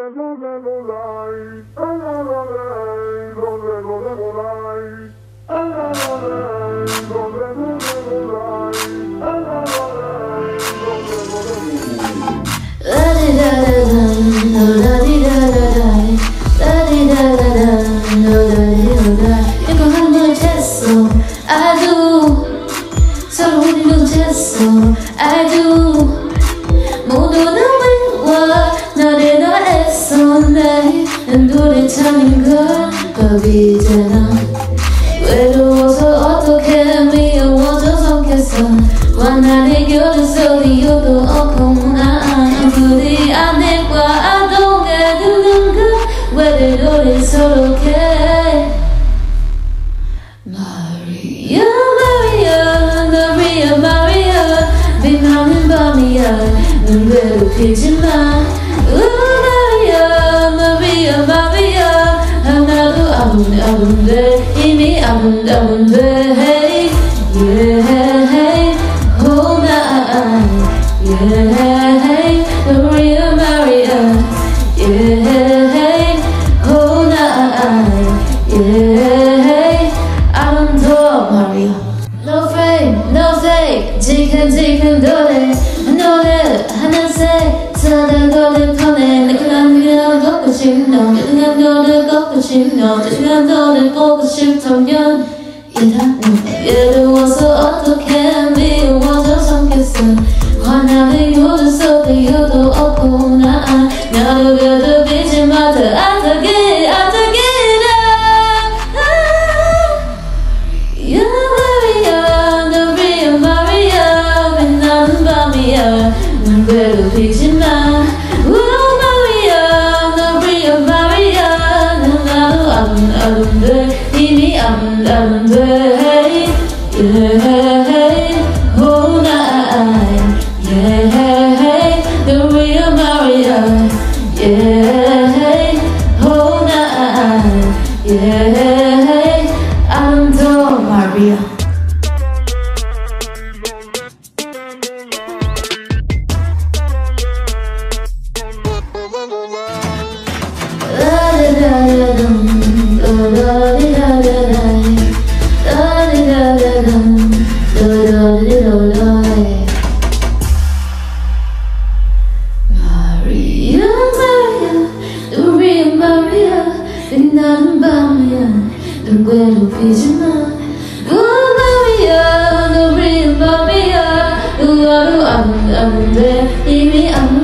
이거 한번 했어 아주 서로 우리도 했어 아주 모두는 외워 너를 더 애썼네 눈물이 차는 걸 법이잖아 외로워서 어떻게 미워져서겠어 완전히 곁에서 이유도 없고 난 부디 안내과 아동에 두는 그 외로를 서로게 Maria, Maria, Maria, Maria 빛나는 밤이야 넌 괴롭히지마 Maria, Maria, Maria 하나도 아분돼 이미 아분돼 Hey, yeah, hold on Yeah, Maria, Maria Yeah, hold on Yeah, Maria No fake 지금 노래 하나씩 사랑거든 꺼내 내가 걷고 싶어 내가 너를 걷고 싶어 내가 너를 보고 싶다면 외로워서 어떻게 미워져서겠어 화나는 이유도 속에 이유도 없고 나도 괴롭히지 마 더 아득해 넌 괴롭히지마 Maria, Maria, Maria 넌 나도 아분돼 이미 아분돼 Hey, yeah, hold on Yeah, Maria, Maria Yeah, hold on Yeah, I'm the Maria 빛나는 밤이야 넌 괴롭히지마 Maria, Maria, Maria 너도 아분돼 이미